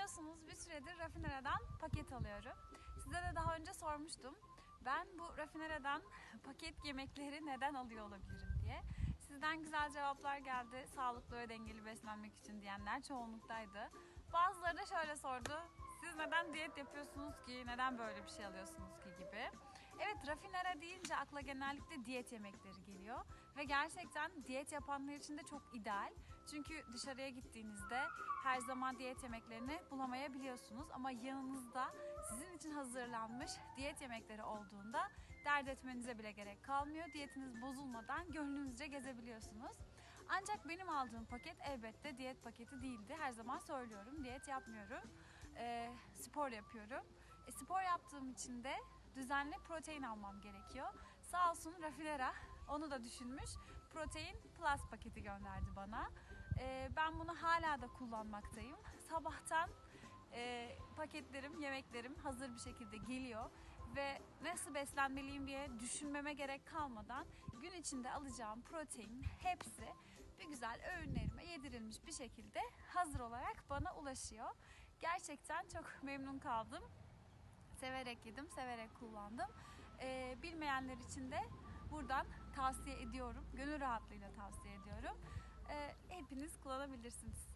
Biliyorsunuz bir süredir Rafinera'dan paket alıyorum. Size de daha önce sormuştum. Ben bu Rafinera'dan paket yemekleri neden alıyor olabilirim diye. Sizden güzel cevaplar geldi. Sağlıklı ve dengeli beslenmek için diyenler çoğunluktaydı. Bazıları da şöyle sordu. Siz neden diyet yapıyorsunuz ki? Neden böyle bir şey alıyorsunuz ki gibi. Evet, Rafinera deyince akla genellikle diyet yemekleri geliyor. Ve gerçekten diyet yapanlar için de çok ideal. Çünkü dışarıya gittiğinizde her zaman diyet yemeklerini bulamayabiliyorsunuz. Ama yanınızda sizin için hazırlanmış diyet yemekleri olduğunda dert etmenize bile gerek kalmıyor. Diyetiniz bozulmadan gönlünüzce gezebiliyorsunuz. Ancak benim aldığım paket elbette diyet paketi değildi. Her zaman söylüyorum, diyet yapmıyorum. Spor yapıyorum. Spor yaptığım için de düzenli protein almam gerekiyor. Sağ olsun Rafinera onu da düşünmüş. Protein Plus paketi gönderdi bana. Ben bunu hala da kullanmaktayım. Sabahtan paketlerim, yemeklerim hazır bir şekilde geliyor. Ve nasıl beslenmeliyim diye düşünmeme gerek kalmadan gün içinde alacağım protein hepsi bir güzel öğünlerime yedirilmiş bir şekilde hazır olarak bana ulaşıyor. Gerçekten çok memnun kaldım. Severek yedim, severek kullandım. Bilmeyenler için de buradan tavsiye ediyorum. Gönül rahatlığıyla tavsiye ediyorum. Hepiniz kullanabilirsiniz.